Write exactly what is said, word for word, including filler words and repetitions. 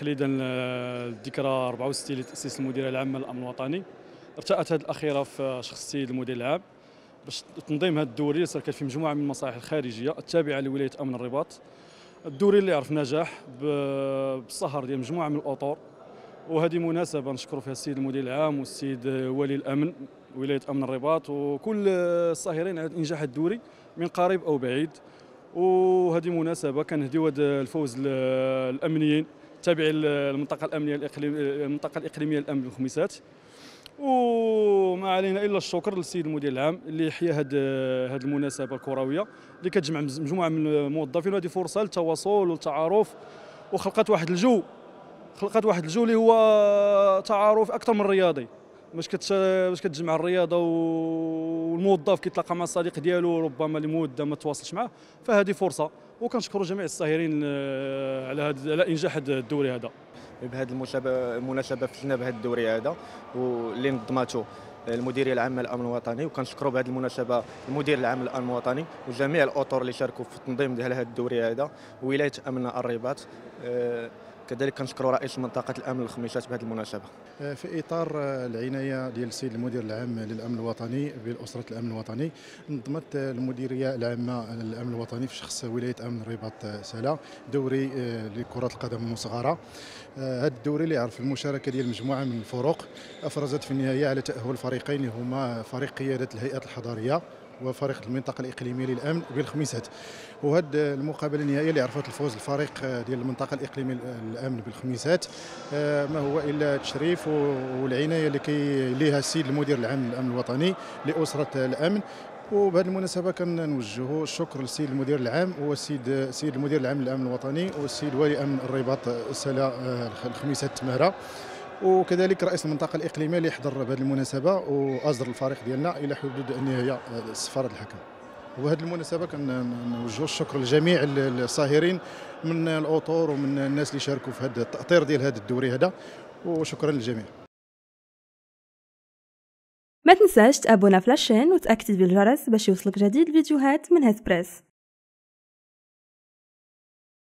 تخليدا للذكرى أربعة وستين لتأسيس المديرية العامة للأمن الوطني. ارتأت هذه الأخيرة في شخص السيد المدير العام باش تنظيم هذا الدوري اللي كان فيه مجموعة من المصالح الخارجية التابعة لولاية أمن الرباط. الدوري اللي عرف نجاح بالسهر ديال مجموعة من الأطر، وهذه مناسبة نشكر فيها السيد المدير العام والسيد ولي الأمن ولاية أمن الرباط وكل الساهرين على إنجاح الدوري من قريب أو بعيد. وهذه مناسبة كنهديو هذا الفوز للأمنيين تابعين للمنطقة الأمنية الإقليم المنطقة الإقليمية للأمن بالخميسات. وما علينا الا الشكر للسيد المدير العام اللي حيا هذه هذه المناسبه الكرويه اللي كتجمع مجموعه من الموظفين، وهذه فرصه للتواصل والتعارف، وخلقت واحد الجو خلقت واحد الجو اللي هو تعارف اكثر من رياضي، باش كت باش كتجمع الرياضه والموظف كيتلاقى مع الصديق ديالو ربما لمده ما تواصلش معاه. فهذه فرصه، وكنشكروا جميع الساهرين على هذا على انجاح هذا الدوري هذا. بهذه المناسبه فتنا بهذا الدوري هذا واللي نظمته المديريه العامه للامن الوطني، وكنشكروا بهذه المناسبه المدير العام للامن الوطني وجميع الاطر اللي شاركوا في التنظيم ديال هذا الدوري هذا، ولايه امن الرباط. كذلك كنشكروا رئيس منطقه الامن الخميسات بهذه المناسبه. في اطار العنايه ديال السيد المدير العام للامن الوطني باسره الامن الوطني، نظمت المديريه العامه للامن الوطني في شخص ولايه امن الرباط سلا دوري لكره القدم المصغره. هذا الدوري اللي عرف المشاركه ديال مجموعه من الفرق افرزت في النهايه على تاهل فريقين هما فريق قياده الهيئات الحضاريه وفريق المنطقه الاقليميه للامن بالخميسات. وهذه المقابله النهائيه اللي عرفت الفوز الفريق ديال المنطقه الاقليميه للامن بالخميسات ما هو الا التشريف والعنايه اللي كيليها السيد المدير العام للامن الوطني لاسره الامن. وبهذه المناسبه كنوجهوا الشكر للسيد المدير العام والسيد السيد المدير العام للامن الوطني والسيد ولي امن الرباط سلا الخميسات تماره، وكذلك رئيس المنطقه الاقليميه اللي حضر بهذه المناسبه واصدر الفريق ديالنا الى حدود النهايه سفاره الحكم. وبهذه المناسبه كنوجهوا الشكر لجميع الساهرين من الاطور ومن الناس اللي شاركوا في هذا التاطير ديال هذا الدوري هذا، وشكرا للجميع. ما تنساش تابونا في لاشين وتأكد بالجرس باش يوصلك جديد الفيديوهات من هاد بريس.